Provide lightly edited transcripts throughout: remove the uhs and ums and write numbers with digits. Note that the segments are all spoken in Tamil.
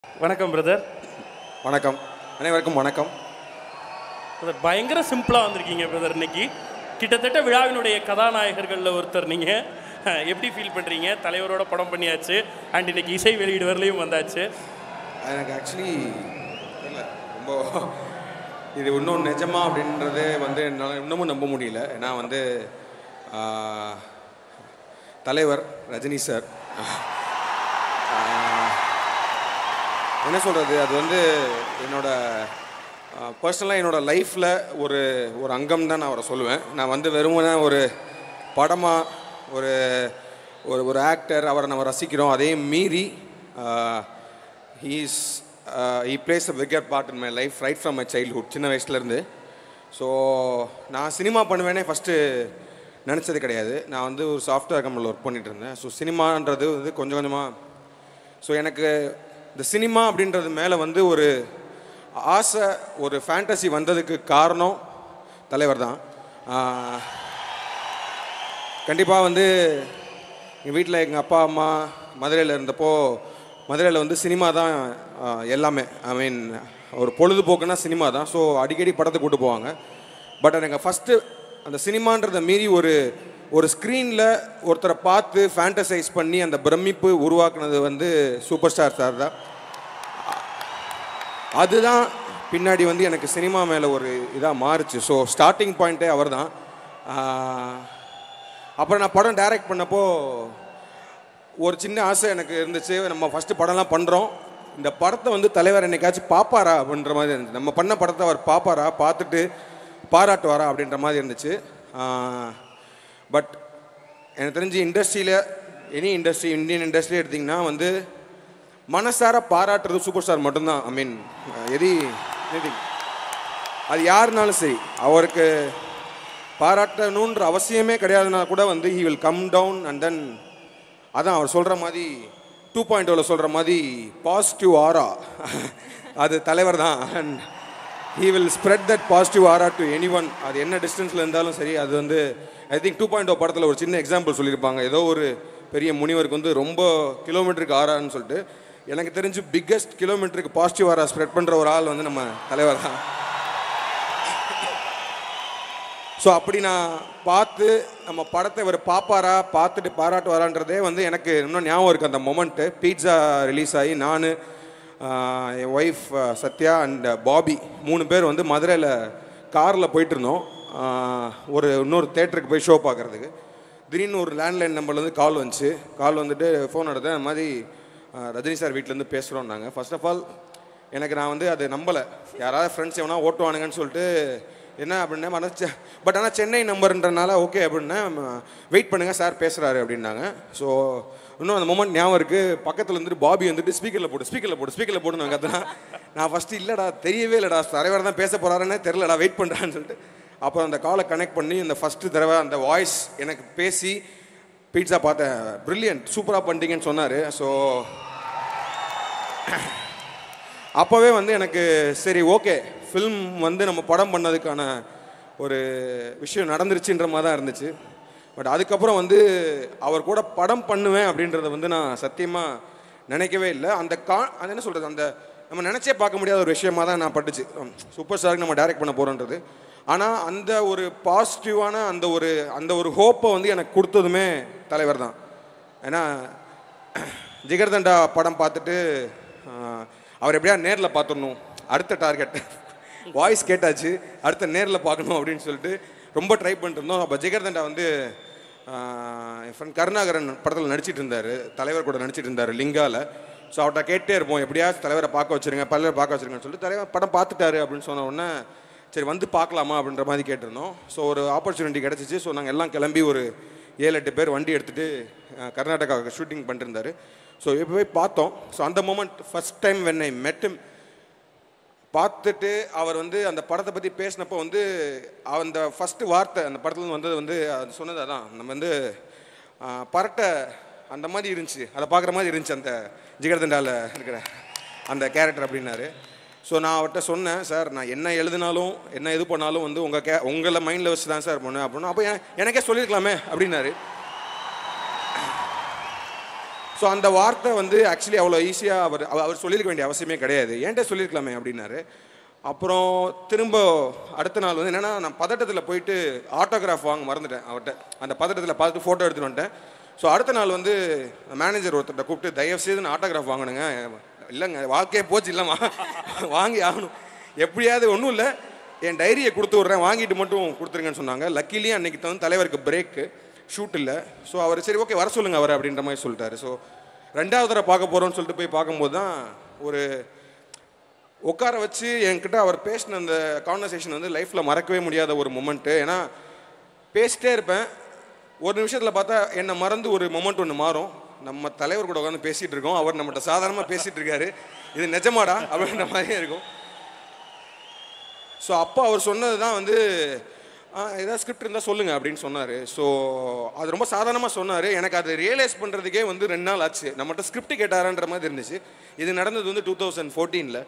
வணக்கம் பிரதர். வணக்கம், அனைவருக்கும் வணக்கம். பிரதர் பயங்கர சிம்பிளாக வந்திருக்கீங்க பிரதர். இன்னைக்கு கிட்டத்தட்ட விழாவினுடைய கதாநாயகர்களில் ஒருத்தர் நீங்கள். எப்படி ஃபீல் பண்ணுறீங்க? தலைவரோட படம் பண்ணியாச்சு அண்ட் இன்னைக்கு இசை வெளியீடு வரலையும் வந்தாச்சு. எனக்கு ஆக்சுவலி இல்லை, ரொம்ப இது இன்னும் நிஜமா அப்படின்றது என்னால் இன்னமும் நம்ப முடியல. ஏன்னா தலைவர் ரஜினி சார் என்ன சொல்கிறது, அது என்னோட பர்சனலாக என்னோடய லைஃப்பில் ஒரு ஒரு அங்கம் தான் நான் அவரை சொல்லுவேன். நான் வெறுமனே ஒரு படமாக ஒரு ஒரு ஒரு ஆக்டர், அவரை நம்ம ரசிக்கிறோம். அதையும் மீறி he plays a bigger part in my life right from my childhood, சின்ன வயசுலேருந்து. ஸோ நான் சினிமா பண்ணுவேனே ஃபஸ்ட்டு நினச்சது கிடையாது. நான் ஒரு சாஃப்ட்வேர் கம்பெனியில் ஒர்க் பண்ணிகிட்டு இருந்தேன். ஸோ சினிமான்றது கொஞ்சம் கொஞ்சமாக ஸோ எனக்கு இந்த சினிமா அப்படின்றது மேலே ஒரு ஆசை, ஒரு ஃபேண்டசி வந்ததுக்கு காரணம் தலைவர் தான். கண்டிப்பாக எங்கள் வீட்டில் எங்கள் அப்பா அம்மா மதுரையில் இருந்தப்போ, மதுரையில் சினிமா தான் எல்லாமே. ஐ மீன் ஒரு பொழுதுபோக்குன்னா சினிமா தான். ஸோ அடிக்கடி படத்தை கூட்டு போவாங்க. பட் எனக்கு ஃபஸ்ட்டு அந்த சினிமான்றதை மீறி ஒரு ஸ்க்ரீனில் ஒருத்தரை பார்த்து ஃபேண்டசைஸ் பண்ணி அந்த பிரமிப்பு உருவாக்குனது சூப்பர் ஸ்டார் சார் தான். அதுதான் பின்னாடி எனக்கு சினிமா மேலே ஒரு இதாக மாறுச்சு. ஸோ ஸ்டார்டிங் பாயிண்ட்டே அவர் தான். அப்புறம் நான் படம் டைரக்ட் பண்ணப்போ ஒரு சின்ன ஆசை எனக்கு இருந்துச்சு. நம்ம ஃபஸ்ட்டு படம்லாம் பண்ணுறோம், இந்த படத்தை தலைவர் என்னைக்காச்சும் பார்ப்பாரா அப்படின்ற மாதிரி இருந்துச்சு. நம்ம பண்ண படத்தை அவர் பார்ப்பாரா, பார்த்துட்டு பாராட்டுவாரா அப்படின்ற மாதிரி இருந்துச்சு. பட் எனக்கு தெரிஞ்சு இண்டஸ்ட்ரியில், எனி இண்டஸ்ட்ரி, இந்தியன் இண்டஸ்ட்ரி எடுத்திங்கன்னா மனசார பாராட்டுறது சூப்பர் ஸ்டார் மட்டும்தான். ஐ மீன் அது யாருனாலும் சரி, அவருக்கு பாராட்டணுன்ற அவசியமே கிடையாதுன்னா கூட he will come down and then அதான் அவர் சொல்கிற மாதிரி 2.0 சொல்கிற மாதிரி பாசிட்டிவ் ஆரா அது தலைவர் தான். And he will spread that positive aura to anyone. அது என்ன டிஸ்டன்ஸில் இருந்தாலும் சரி. அது ஐ திங்க் 2.0 படத்தில் ஒரு சின்ன எக்ஸாம்பிள் சொல்லியிருப்பாங்க. ஏதோ ஒரு பெரிய முனிவருக்கு ரொம்ப கிலோமீட்டருக்கு ஆறான்னு சொல்லிட்டு, எனக்கு தெரிஞ்சு பிக்கஸ்ட் கிலோமீட்டருக்கு பாசிட்டிவ் ஆரா ஸ்ப்ரெட் பண்ணுற ஒரு ஆள் நம்ம தலைவர் தான். ஸோ அப்படி நான் பார்த்து நம்ம படத்தை இவர் பார்ப்பாரா, பார்த்துட்டு பாராட்டுவாரான்றதே எனக்கு இன்னும் ஞாபகம் இருக்குது. அந்த மொமெண்ட்டு பீட்சா ரிலீஸ் ஆகி நான், என் ஒய்ஃப் சத்யா அண்ட் பாபி 3 பேர் மதுரையில் காரில் போயிட்டுருந்தோம். இன்னொரு தேட்டருக்கு போய் ஷோ பார்க்குறதுக்கு. திடீர்னு ஒரு லேண்ட்லைன் நம்பர்லேருந்து கால் வந்துச்சு. கால் வந்துட்டு ஃபோன் எடுத்தேன். அந்த மாதிரி ரஜினி சார் வீட்டிலேருந்து பேசுகிறோம் நாங்கள். ஃபர்ஸ்ட் ஆஃப் ஆல் எனக்கு நான் அதை நம்பலை. யாராவது ஃப்ரெண்ட்ஸ் எவனா ஓட்டுவானுங்கன்னு சொல்லிட்டு என்ன அப்படின்னா, பட் ஆனால் சென்னை நம்பர்ன்றனால ஓகே அப்படின்னா வெயிட் பண்ணுங்கள் சார் பேசுகிறாரு அப்படின்னாங்க. ஸோ இன்னும் அந்த மொமெண்ட் ஞாபகம் இருக்குது. பக்கத்தில் பாபி ஸ்பீக்கரில் போடுன்னு கற்றுனா, நான் ஃபஸ்ட்டு இல்லைடா தெரியவே இல்லைடா, தலைவர் தான் பேச போகிறாருன்னே தெரிலடா, வெயிட் பண்ணுறான்னு சொல்லிட்டு அப்புறம் அந்த காலை கனெக்ட் பண்ணி அந்த ஃபஸ்ட்டு தடவை அந்த வாய்ஸ் எனக்கு பேசி பீட்சா பார்த்தேன். ப்ரில்லியன்ட், சூப்பராக பண்ணிட்டீங்கன்னு சொன்னார். ஸோ அப்போவே எனக்கு சரி ஓகே, ஃபில்ம் நம்ம படம் பண்ணதுக்கான ஒரு விஷயம் நடந்துருச்சுன்ற மாதிரி தான் இருந்துச்சு. பட் அதுக்கப்புறம் அவர் கூட படம் பண்ணுவேன் அப்படின்றத நான் சத்தியமாக நினைக்கவே இல்லை. அது என்ன சொல்கிறது, அந்த நம்ம நினச்சே பார்க்க முடியாத ஒரு விஷயமாக தான் நான் பட்டுச்சு. சூப்பர் ஸ்டாருக்கு நம்ம டைரக்ட் பண்ண போகிறோன்றது. ஆனால் அந்த ஒரு பாசிட்டிவான அந்த ஒரு ஹோப்பை எனக்கு கொடுத்ததுமே தலைவர் தான். ஏன்னா ஜிகர்தண்டா படம் பார்த்துட்டு அவர் எப்படியா நேரில் பார்த்துடணும், அடுத்த டார்கெட் வாய்ஸ் கேட்டாச்சு, அடுத்த நேரில் பார்க்கணும் அப்படின்னு சொல்லிட்டு ரொம்ப ட்ரை பண்ணிட்டு இருந்தோம். அப்போ ஜிகர்தண்டா என் ஃப்ரெண்ட் கருணாகரன் படத்தில் நடிச்சிட்டு இருந்தார், தலைவர் கூட நடிச்சிட்டு இருந்தார் லிங்காவில். ஸோ அவர்கிட்ட கேட்டே இருப்போம், எப்படியாச்சும் தலைவரை பார்க்க வச்சுருங்க, பார்க்க வச்சுருங்கன்னு சொல்லிட்டு தலைவர் படம் பார்த்துட்டாரு அப்படின்னு சொன்ன உடனே சரி பார்க்கலாமா அப்படின்ற மாதிரி கேட்டிருந்தோம். ஸோ ஒரு ஆப்பர்ச்சுனிட்டி கிடச்சிச்சு. ஸோ நாங்கள் எல்லாம் கிளம்பி ஒரு 7-8 பேர் வண்டி எடுத்துகிட்டு கர்நாடகாவுக்கு ஷூட்டிங் பண்ணிருந்தார். ஸோ இப்போ போய் பார்த்தோம். ஸோ அந்த moment first time when I met him பார்த்துட்டு அவர் அந்த படத்தை பற்றி பேசினப்போ அந்த ஃபஸ்ட்டு வார்த்தை அந்த படத்துலேருந்து அது சொன்னது அதான், நம்ம பரட்டை அந்த மாதிரி இருந்துச்சு, அதை பார்க்குற மாதிரி இருந்துச்சு அந்த ஜிகர்தண்டாவில் இருக்கிற அந்த கேரக்டர் அப்படின்னாரு. ஸோ நான் அவர்கிட்ட சொன்னேன், சார் நான் என்ன எழுதினாலும் என்ன இது பண்ணாலும் உங்களை மைண்டில் வச்சு தான் சார் பண்ணேன் அப்படின்னா. அப்போ எனக்கே சொல்லியிருக்கலாமே அப்படின்னாரு. ஸோ அந்த வார்த்தை வந்து ஆக்சுவலி அவ்வளோ ஈஸியாக அவர் சொல்லியிருக்க வேண்டிய அவசியமே கிடையாது, ஏன்ட்ட சொல்லியிருக்கலாமே அப்படின்னாரு. அப்புறம் திரும்ப அடுத்த நாள் வந்து என்னென்னா, நான் பதட்டத்தில் போயிட்டு ஆட்டோகிராஃப் வாங்க மறந்துட்டேன் அவர்கிட்ட. அந்த பதட்டத்தில் பார்த்துட்டு ஃபோட்டோ எடுத்துகிட்டு வந்துட்டேன். ஸோ அடுத்த நாள் வந்து மேனேஜர் ஒருத்தர்கிட்ட கூப்பிட்டு, தயவு செய்து நான் ஆட்டோகிராஃப் வாங்கணுங்க. இல்லைங்க, வாழ்க்கையே போச்சு, இல்லைம்மா வாங்கி ஆகணும், எப்படியாவது ஒன்றும் இல்லை, என் டைரியை கொடுத்து விட்றேன், வாங்கிட்டு மட்டும் கொடுத்துருங்கன்னு சொன்னாங்க. லக்கிலி அன்றைக்கி வந்து தலைவருக்கு பிரேக்கு, ஷூட் இல்லை. ஸோ அவர் சரி ஓகே வர சொல்லுங்கள் அவர் அப்படின்ற மாதிரி சொல்லிட்டாரு. ஸோ 2வது தடவை பார்க்க போகிறோன்னு சொல்லிட்டு போய் பார்க்கும்போது தான் ஒரு உட்கார வச்சு என்கிட்ட அவர் பேசின அந்த கான்வர்சேஷன் வந்து லைஃப்பில் மறக்கவே முடியாத ஒரு மொமெண்ட்டு. ஏன்னா பேசிட்டே இருப்பேன், ஒரு நிமிஷத்தில் பார்த்தா என்னை மறந்து ஒரு மொமெண்ட் ஒன்று மாறும். நம்ம தலைவர் கூட உட்காந்து பேசிகிட்டு இருக்கோம், அவர் நம்மகிட்ட சாதாரணமாக பேசிகிட்டு இருக்காரு, இது நிஜமாடா அப்படின்ற மாதிரியே இருக்கும். ஸோ அப்போ அவர் சொன்னது தான் வந்து ஏதாவது ஸ்கிரிப்ட் இருந்தால் சொல்லுங்கள் அப்படின்னு சொன்னார். ஸோ அது ரொம்ப சாதாரணமாக சொன்னார். எனக்கு அதை ரியலைஸ் பண்ணுறதுக்கே வந்து 2 நாள் ஆச்சு. நம்மகிட்ட ஸ்கிரிப்ட் கேட்டாரான்ற மாதிரி இருந்துச்சு. இது நடந்தது வந்து 2014.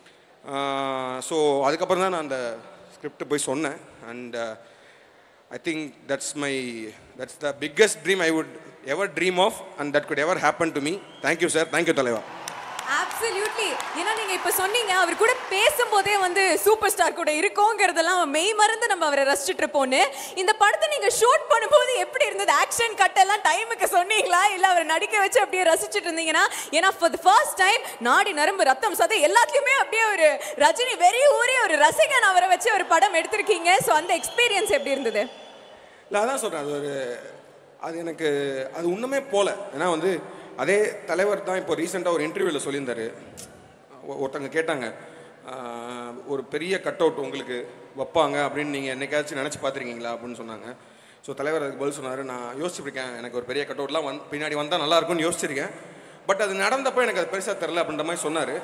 ஸோ அதுக்கப்புறம் தான் நான் அந்த ஸ்கிரிப்ட் போய் சொன்னேன். And I think that's the biggest dream I would ever dream of, and that could ever happen to me. Thank you sir, thank you தலைவா. Absolutely. ஏன்னா நீங்க இப்ப சொன்னீங்க அவர் கூட பேசும்போதே வந்து சூப்பர் ஸ்டார் கூட இருக்கோங்கிறதெல்லாம் மெய் மறந்து நம்ம அவரை ரசிச்சுட்டு இருப்போம்னு. இந்த படத்தை நீங்க ஷூட் பண்ணும்போது எப்படி இருந்தது? ஆக்ஷன் கட் எல்லாம் டைமுக்கு சொன்னீங்களா, இல்ல அவரை நடிக்க வச்சு அப்படியே ரசிச்சுட்டு இருந்தீங்கன்னா? ஏன்னா ஃபார் தி ஃபர்ஸ்ட் டைம் நாடி நரம்பு ரத்தம் சதை எல்லாத்துலயுமே அப்படியே ஒரு ரஜினி வெறி ஊறி ஒரு ரசிகன் அவரை வச்சு ஒரு படம் எடுத்திருக்கீங்க. ஸோ அந்த எக்ஸ்பீரியன்ஸ் எப்படி இருந்தது? இல்லை அதான் சொல்கிறேன், அது எனக்கு அது ஒன்றுமே போல. ஏன்னா வந்து அதே தலைவர் தான் இப்போ ரீசெண்டாக ஒரு இன்டர்வியூவில் சொல்லியிருந்தார். ஒருத்தங்க கேட்டாங்க, ஒரு பெரிய கட் அவுட் உங்களுக்கு வைப்பாங்க அப்படின்னு நீங்கள் என்னைக்காச்சும் நினச்சி பார்த்துருக்கீங்களா அப்படின்னு சொன்னாங்க. ஸோ தலைவர் அதுக்கு பதில் சொன்னார், நான் யோசிச்சிருக்கேன், எனக்கு ஒரு பெரிய கட் அவுட்லாம் பின்னாடி வந்தால் நல்லாயிருக்கும்னு யோசிச்சிருக்கேன், பட் அது நடந்தப்போ எனக்கு அது பெருசாக தெரில அப்படின்ற மாதிரி சொன்னார்.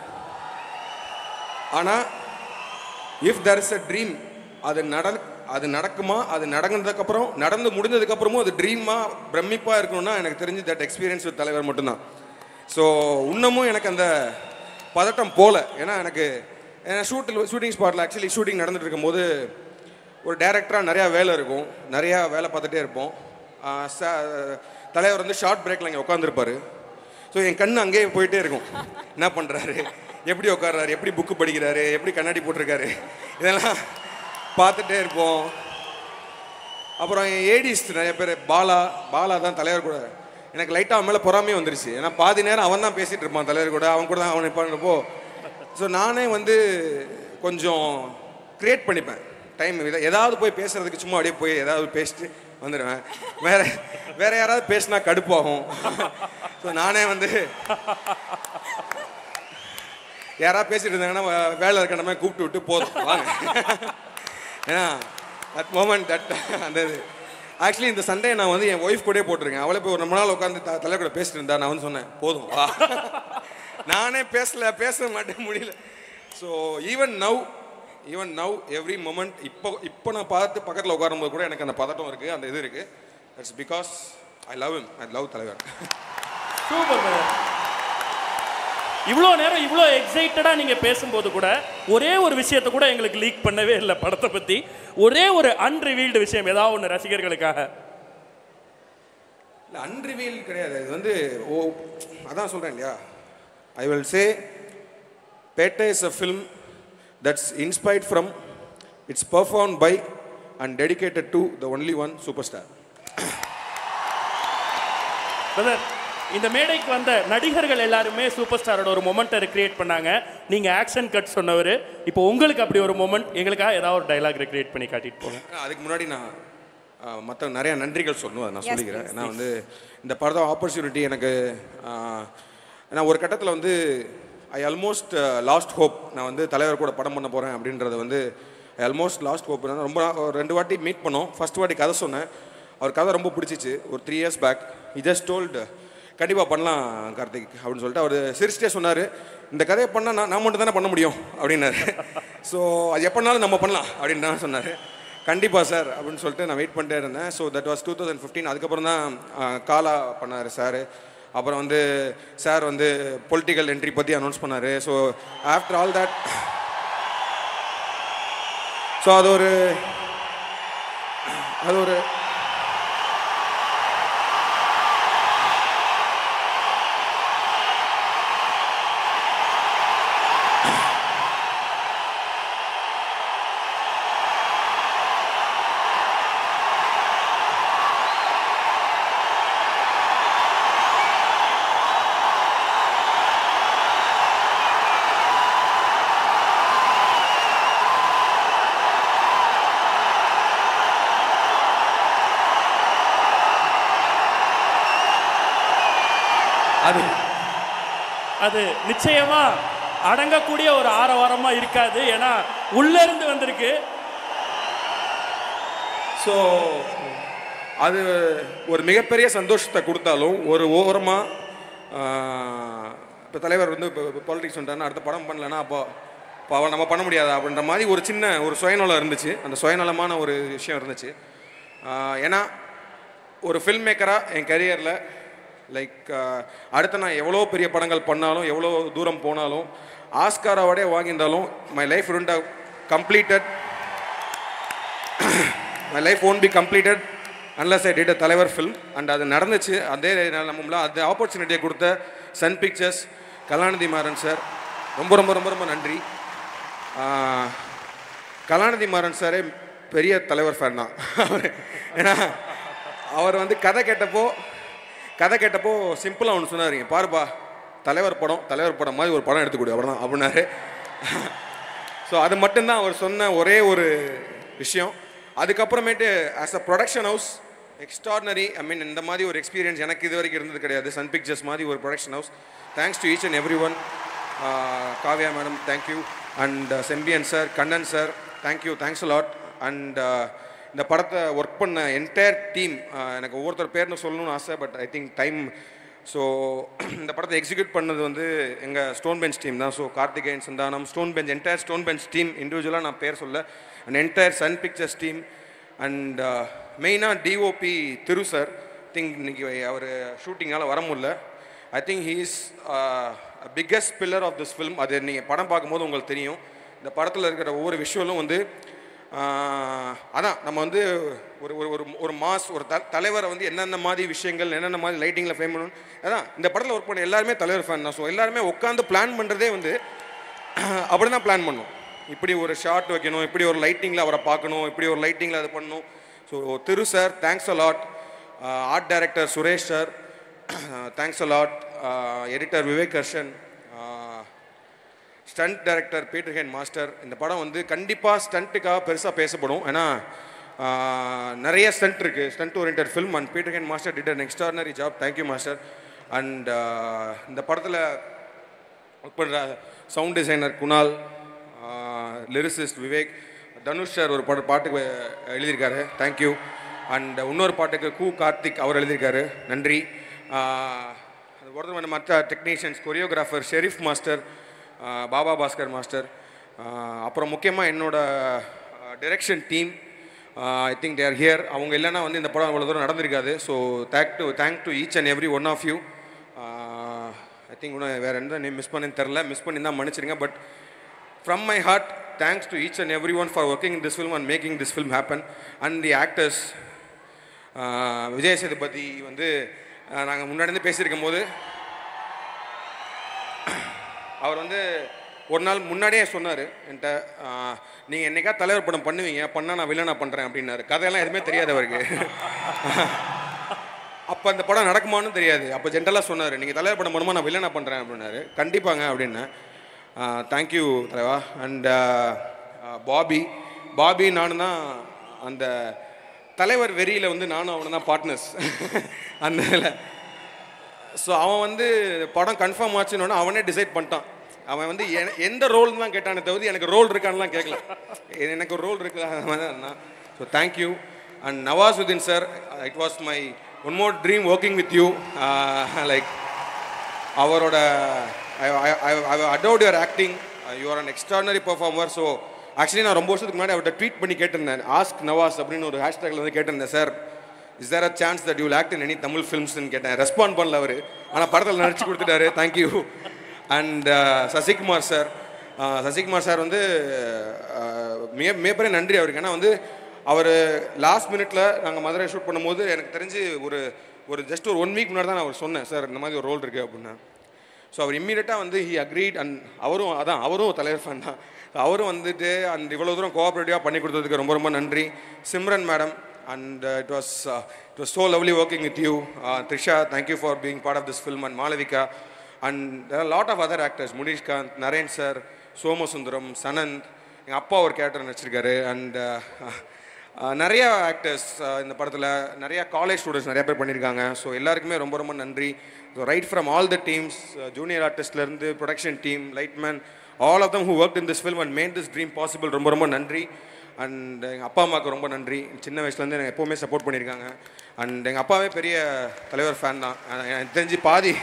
ஆனால் if there is a dream, அது நடக்குமா, அது நடந்ததுக்கப்புறம் நடந்து முடிஞ்சதுக்கப்புறமும் அது ட்ரீமாக பிரமிப்பாக இருக்கணும்னா எனக்கு தெரிஞ்சு தட் எக்ஸ்பீரியன்ஸ் வித் தலைவர் மட்டும்தான். ஸோ இன்னமும் எனக்கு அந்த பதட்டம் போல. ஏன்னா எனக்கு ஷூட்டிங் ஸ்பாட்டில் ஆக்சுவலி ஷூட்டிங் நடந்துட்டு இருக்கும்போது ஒரு டைரக்டராக நிறையா வேலை இருக்கும், நிறையா வேலை பார்த்துட்டே இருப்போம். தலைவர் வந்து ஷார்ட் பிரேக்கில் இங்கே உட்காந்துருப்பார். ஸோ என் கண் அங்கேயே போயிட்டே இருக்கும், என்ன பண்ணுறாரு, எப்படி உட்கார்றாரு, எப்படி புக்கு படிக்கிறாரு, எப்படி கண்ணாடி போட்டிருக்காரு, இதெல்லாம் பார்த்துட்டே இருப்போம். அப்புறம் என் ஏடிஸ் நிறைய பேர், பாலா தான் தலைவர் கூட எனக்கு லைட்டாக அவன் மேலே பொறாமே வந்துருச்சு. ஏன்னா பாதி நேரம் அவன் தான் பேசிகிட்டு இருப்பான் தலைவர் கூட, அவன் கூட தான் அவனை பண்ணுறப்போ ஸோ நானே வந்து கொஞ்சம் க்ரியேட் பண்ணிப்பேன் டைம். ஏதாவது போய் பேசுகிறதுக்கு சும்மா அப்படியே போய் ஏதாவது பேசிட்டு வந்துடுவேன். வேற யாராவது பேசினா கடுப்பாகும். ஸோ நானே வந்து யாராவது பேசிட்டு இருந்தாங்கன்னா வேலை இருக்கிற மாதிரி கூப்பிட்டு விட்டு போதும் வாங்க. ஏன்னா தட் மோமெண்ட் அந்த ஆக்சுவலி இந்த சண்டே நான் வந்து என் ஒய்ஃப் கூட போட்டிருக்கேன். அவளை போய் ஒரு ரொம்ப நாள் உட்காந்து தலைவர் கூட பேசிட்டு இருந்தா. நான் வந்து சொன்னேன், போதும் வா, நானே பேச மாட்டேன், முடியல. So even now every moment இப்போ நான் பார்த்து பக்கத்தில் உட்காரும்போது கூட எனக்கு அந்த பதட்டம் இருக்குது, அந்த இது இருக்குது. தட்ஸ் பிகாஸ் ஐ லவ் தலைவர். சூப்பர். இவ்வளோ நேரம் இவ்வளோ எக்ஸைட்டடாக நீங்கள் பேசும்போது கூட ஒரே ஒரு விஷயத்தை கூட எங்களுக்கு லீக் பண்ணவே இல்லை படத்தை பற்றி. ஒரே ஒரு அன்ரிவீல்டு விஷயம் ஏதாவது ஒன்று ரசிகர்களுக்காக. இல்லை அன்ரிவீல் கிடையாது, இது வந்து அதான் சொல்கிறேன் இல்லையா, I will say Petta is a film that's inspired from, it's performed by and dedicated to the only one superstar. Brother, இந்த மேடைக்கு வந்த நடிகர்கள் எல்லாருமே சூப்பர் ஸ்டாரோட ஒரு மொமெண்ட்டை கிரியேட் பண்ணாங்க. நீங்கள் ஆக்ஷன் கட் சொன்னவர், இப்போ உங்களுக்கு அப்படி ஒரு மொமெண்ட் எங்களுக்காக ஏதாவது ஒரு டைலாக் கிரியேட் பண்ணி காட்டிட்டு போங்க. அதுக்கு முன்னாடி நான் மற்ற நிறைய நன்றிகள் சொல்லணும், அதை நான் சொல்லிக்கிறேன். நான் வந்து இந்த படத்தோட ஆப்பர்ச்சுனிட்டி எனக்கு நான் ஒரு கட்டத்தில் வந்து ஐ ஆல்மோஸ்ட் லாஸ்ட் ஹோப். நான் வந்து தலைவர் கூட படம் பண்ண போகிறேன் அப்படின்றத வந்து ஐ ஆல்மோஸ்ட் லாஸ்ட் ஹோப். ரொம்ப 2 வாட்டி மீட் பண்ணோம். ஃபர்ஸ்ட் வாட்டி கதை சொன்னேன், அவர் கதை ரொம்ப பிடிச்சிச்சு. ஒரு 3 years back he just told கண்டிப்பாக பண்ணலாம் கார்த்திக் அப்படின்னு சொல்லிட்டு அவர் சிரிச்சிட்டே சொன்னார், இந்த கதையை பண்ணால் நான் மட்டும் தானே பண்ண முடியும் அப்படின்னாரு. ஸோ அது எப்போனாலும் நம்ம பண்ணலாம் அப்படின்னு தான் சொன்னார். கண்டிப்பாக சார் அப்படின்னு சொல்லிட்டு நான் வெயிட் பண்ணிட்டே இருந்தேன். So that was 2015. அதுக்கப்புறம் தான் காலா பண்ணார் சார். அப்புறம் வந்து சார் வந்து பொலிட்டிக்கல் என்ட்ரி பற்றி அனௌன்ஸ் பண்ணார். So after all that so அது ஒரு அது நிச்சயமா அடங்கக்கூடிய ஒரு ஆரவாரமா இருக்காது. ஏன்னா உள்ள இருந்து வந்திருக்கு. ஸோ அது ஒரு மிகப்பெரிய சந்தோஷத்தை கொடுத்தாலும் ஒரு ஓரமாக இப்போ தலைவர் வந்து இப்போ பாலிடிக்ஸ் சொல்லிட்டாருன்னா அடுத்த படம் பண்ணலன்னா அப்போ அவன் நம்ம பண்ண முடியாதா அப்படின்ற மாதிரி ஒரு சின்ன ஒரு சுயநலம் இருந்துச்சு. அந்த சுயநலமான ஒரு விஷயம் இருந்துச்சு. ஏன்னா ஒரு ஃபில்ம் மேக்கராக என் கரியரில் லைக் அடுத்த நான் எவ்வளோ பெரிய படங்கள் பண்ணாலும் எவ்வளோ தூரம் போனாலும் ஆஸ்கார் அவார்டே வாங்கியிருந்தாலும் my life wouldn't have completed my life won't be completed unless I did a தலைவர் ஃபில்ம். அண்ட் அது நடந்துச்சு. அதே நம்மளாம் அந்த ஆப்பர்ச்சுனிட்டியை கொடுத்த Sun Pictures, Kalanithi Maran sir ரொம்ப ரொம்ப ரொம்ப ரொம்ப நன்றி. கலாநிதி மாறன் சாரே பெரிய தலைவர் ஃபேன் தான். ஏன்னா அவர் வந்து கதை கேட்டப்போ சிம்பிளாக ஒன்று சொன்னாருங்க, பாருப்பா தலைவர் படம் மாதிரி ஒரு படம் எடுத்துக்கூட அவ்வளோதான் அப்படின்னாரு. ஸோ அது மட்டும்தான் அவர் சொன்ன ஒரே ஒரு விஷயம். அதுக்கப்புறமேட்டு as a production house extraordinary, I mean இந்த மாதிரி ஒரு எக்ஸ்பீரியன்ஸ் எனக்கு இது வரைக்கும் இருந்தது கிடையாது. சன் பிக்சர்ஸ் மாதிரி ஒரு production house. Thanks to each and every one. Kavya madam thank you, and Sembian sir, Kannan sir thank you, thanks lot. And இந்த படத்தை ஒர்க் பண்ண என்டையர் டீம், எனக்கு ஒவ்வொருத்தர் பேர்னு சொல்லணும்னு ஆசை, but I think time. So இந்த படத்தை எக்ஸிக்யூட் பண்ணது வந்து எங்கள் ஸ்டோன் பெஞ்ச் டீம் தான். So Karthikeyan, Santhanam, Stone Bench, entire Stone Bench team, இண்டிவிஜுவலாக நான் பேர் சொல்ல, and entire Sun Pictures team. And மெயினாக டிஓபி திரு சார். திங்க் இன்னைக்கு அவர் ஷூட்டிங்கால் வர முடியல. I think he is biggest pillar of this film. அது நீங்கள் படம் பார்க்கும்போது உங்களுக்கு தெரியும். இந்த படத்தில் இருக்கிற ஒவ்வொரு விஷுவலும் வந்து அதான் நம்ம வந்து ஒரு ஒரு ஒரு மாஸ் ஒரு தலைவரை வந்து என்னென்ன மாதிரி விஷயங்கள், என்னென்ன மாதிரி லைட்டிங்கில் ஃப்ரேம் பண்ணணும், அதான் இந்த படத்தில் ஒர்க் பண்ண எல்லாருமே தலைவர் ஃபேன் தான். ஸோ எல்லாருமே உட்காந்து பிளான் பண்ணுறதே வந்து அப்படி தான் பிளான் பண்ணணும். இப்படி ஒரு ஷார்ட் வைக்கணும், இப்படி ஒரு லைட்டிங்கில் அவரை பார்க்கணும், இப்படி ஒரு லைட்டிங்கில் அது பண்ணணும். So Thiru sir thanks a lot. Art director Suresh sir thanks a lot. Editor Vivek Harshan, stunt director Peter Hein master. இந்த படம் வந்து கண்டிப்பாக ஸ்டண்ட்டுக்காக பெருசாக பேசப்படும். ஏன்னா நிறைய ஸ்டண்ட் இருக்குது, stunt oriented film. And Peter Hein master did an extraordinary job. Thank you master. And இந்த படத்தில் ஒர்க் பண்ணுற sound designer Kunal, lyricist Vivek, Dhanush sir ஒரு பாட்டுக்கு எழுதியிருக்காரு, தேங்க்யூ. அண்ட் இன்னொரு பாட்டுக்கு கார்த்திக் அவர் எழுதியிருக்காரு, நன்றி. ஒருத்தர் மற்ற technicians, choreographer Sherif master, Baba Bhaskar master, அப்புறம் முக்கியமாக என்னோட direction team, I think they're here. அவங்க இல்லைன்னா வந்து இந்த படம் அவ்வளோ தூரம் நடந்திருக்காது. So thank to each and every one of you. I think இன்னும் வேறு எந்த நேம் மிஸ் பண்ணி தெரில, மிஸ் பண்ணி தான் மன்னிச்சிருங்க. But from my heart, thanks to each and everyone for working in this film and making this film happen. And the actors, Vijay Sethupathi வந்து நாங்கள் முன்னாடி பேசியிருக்கும் போது அவர் வந்து ஒரு நாள் முன்னாடியே சொன்னார் என்கிட்ட, நீங்கள் என்னைக்கா தலைவர் படம் பண்ணுவீங்க, பண்ணால் நான் வில்லனா பண்ணுறேன் அப்படின்னாரு. கதையெல்லாம் எதுவுமே தெரியாது அவருக்கு. அப்போ அந்த படம் நடக்குமான்னு தெரியாது. அப்போ ஜென்ரலாக சொன்னார், நீங்கள் தலைவர் படம் பண்ணுமா நான் வில்லனா பண்ணுறேன் அப்படின்னாரு. கண்டிப்பாங்க அப்படின்னு. தேங்க்யூ தலைவா. அண்ட் பாபி நானும் தான் அந்த தலைவர் வெறியில் வந்து நானும் அவனை தான் பார்ட்னர்ஸ் அந்த. ஸோ அவன் வந்து படம் கன்ஃபார்ம் ஆச்சுன்னு அவனே டிசைட் பண்ணிட்டான். அவன் வந்து எந்த ரோல் தான் கேட்டானே தவிர எனக்கு ரோல் இருக்கான்லாம் கேட்கல. எனக்கு ஒரு ரோல் இருக்கு தான். So thank you. And Nawazuddin sir, it was my one more dream working with you. Like அவரோட I adored your acting. You are an extraordinary performer. So actually நான் ரொம்ப வருஷத்துக்கு முன்னாடி அவர்கிட்ட ட்வீட் பண்ணி கேட்டிருந்தேன், ஆஸ்க் நவாஸ் அப்படின்னு ஒரு ஹேஷ்டேக்ல வந்து கேட்டிருந்தேன், sir is there a chance that you will act in any Tamil ஃபிலிம்ஸ்ன்னு கேட்டேன். ரெஸ்பாண்ட் பண்ணல அவர், ஆனால் படத்தில் நடிச்சு கொடுத்துட்டாரு. தேங்க்யூ. அண்ட் சசிகுமார் சார் வந்து மிகப்பெரிய நன்றி அவருக்கு. ஏன்னா வந்து அவர் லாஸ்ட் மினிட்ல நாங்கள் மதுரை ஷூட் பண்ணும்போது எனக்கு தெரிஞ்சு ஒரு ஜஸ்ட் ஒரு 1 வீக் முன்னாடி தான் நான் அவர் சொன்னேன், சார் இந்த மாதிரி ஒரு ரோல் இருக்குது அப்படின்னு. ஸோ அவர் இம்மீடியட்டாக வந்து ஹி அக்ரீட். அண்ட் அவரும் தலைவர் ஃபேன் தான். அவரும் வந்துட்டு அந்த இவ்வளோ தூரம் கோஆப்ரேட்டிவாக பண்ணி கொடுத்ததுக்கு ரொம்ப ரொம்ப நன்றி. Simran madam, and it was so lovely working with you. Trisha, thank you for being part of this film. And Malavika, and there are lot of other actors, Munishkanth, Naren sir, Somasundaram, Sananth, எங்கள் அப்பா ஒரு கேரக்டர் நடிச்சிருக்காரு. அண்ட் நிறைய ஆக்டர்ஸ் இந்த படத்தில் நிறைய காலேஜ் ஸ்டூடெண்ட்ஸ் நிறைய பேர் பண்ணியிருக்காங்க. ஸோ எல்லாருக்குமே ரொம்ப ரொம்ப நன்றி. So right from all the teams, junior ஆர்டிஸ்ட்லேருந்து production team, lightman, all of them who work in this film and made this dream possible. ரொம்ப ரொம்ப நன்றி. அண்ட் எங்கள் அப்பா அம்மாவுக்கு ரொம்ப நன்றி. சின்ன வயசுலேருந்து எனக்கு எப்போவுமே சப்போர்ட் பண்ணியிருக்காங்க. அண்ட் எங்கள் அப்பாவே பெரிய தலைவர் ஃபேன் தான். எனக்கு தெரிஞ்சு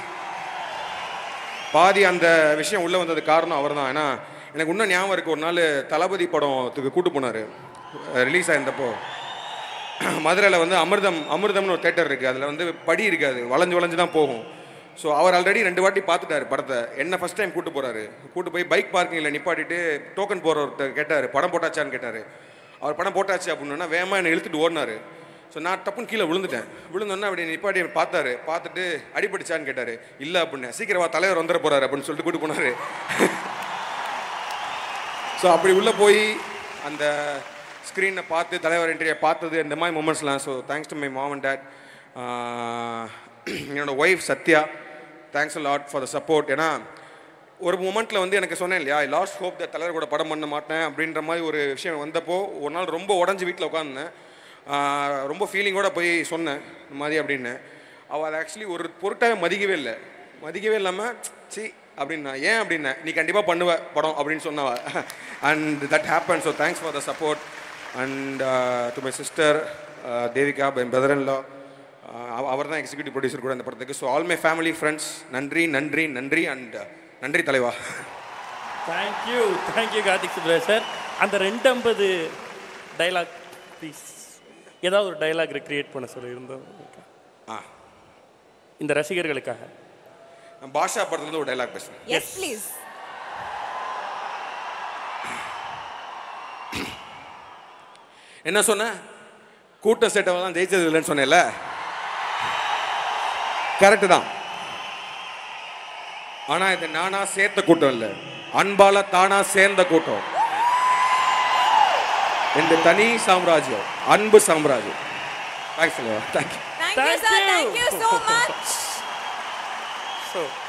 பாதி அந்த விஷயம் உள்ளே வந்தது காரணம் அவர் தான். ஏன்னா எனக்கு இன்னும் ஞாபகம் இருக்குது, ஒரு நாள் தளபதி படத்துக்கு கூட்டு போனார். ரிலீஸ் ஆயிருந்தப்போ மதுரையில் வந்து அமிர்தம்னு ஒரு தேட்டர் இருக்குது. அதில் வந்து படி இருக்காது, வளைஞ்சு தான் போகும். ஸோ அவர் ஆல்ரெடி 2 வாட்டி பார்த்துட்டாரு படத்தை. என்ன ஃபஸ்ட் டைம் கூட்டு போகிறாரு. கூட்டு போய் பைக் பார்க்கிங்கில் நிப்பாட்டிட்டு டோக்கன் போகிறவர்கிட்ட கேட்டார், படம் போட்டாச்சான்னு கேட்டார். அவர் படம் போட்டாச்சு அப்படின்னா வேகமாக என்னை இழுத்துட்டு ஓடினார். ஸோ நான் டப்புன்னு கீழே விழுந்தோன்னா அப்படி நிப்பாட்டி பார்த்தாரு. பார்த்துட்டு அடிபடிச்சான்னு கேட்டார். இல்லை அப்படின்னு. சீக்கிரமா தலைவர் வந்துட போகிறாரு அப்படின்னு சொல்லிட்டு கூட்டு போனார். ஸோ அப்படி உள்ளே போய் அந்த ஸ்க்ரீனை பார்த்து தலைவர் என்ட்ரியை பார்த்தது, இந்த மாதிரி மூமெண்ட்ஸ்லாம். So thanks to my mom and dad. என்னோட wife Sathya, thanks a lot for the support. ஏன்னா ஒரு மூமெண்ட்டில் வந்து எனக்கு சொன்னேன் இல்லையா, ஐ லாஸ்ட் ஹோப் த தலைவர் கூட படம் பண்ண மாட்டேன் அப்படின்ற மாதிரி ஒரு விஷயம் வந்தப்போ ஒரு நாள் ரொம்ப உடஞ்சி வீட்டில் உட்காந்துனேன். ரொம்ப ஃபீலிங்கோடு போய் சொன்னேன் இந்த மாதிரி அப்படின்னு. அவள் அதை ஆக்சுவலி ஒரு பொருட்டாக மதிக்கவே இல்லாமல் சி அப்படின்னா, ஏன் அப்படின்னா நீ கண்டிப்பாக பண்ணுவ படம் அப்படின்னு சொன்னவ. And that happen. So thanks for the support. And to my sister Devika, my brother in law, அவர் தான் எக்ஸிக்யூட்டிவ் ப்ரொடியூசர் கூட இந்த படத்துக்கு. So all my family friends, நன்றி அண்ட் நன்றி தலைவா. Thank you Karthik Subbaraj sir. அந்த 250 டைலாக் ப்ளீஸ், ஏதாவது ஒரு டைலாக் கிரியேட் பண்ண சொல்லியிருந்தோம் இந்த ரசிகர்களுக்காக. பாஷா படத்துலேருந்து ஒரு டைலாக் பேசுகிறேன். Yes please. என்ன சொன்ன? கூட்டம் சேட்டவை தான் ஜெயிச்சது இல்லைன்னு சொன்னேன்ல, கரெக்டு தான். ஆனா இது நானா சேர்த்த கூட்டம் இல்லை, அன்பால தானா சேர்ந்த கூட்டம். இந்த தனி சாம்ராஜ்யம், அன்பு சாம்ராஜ்யம். Thank you. Thank you sir, thank you so much. So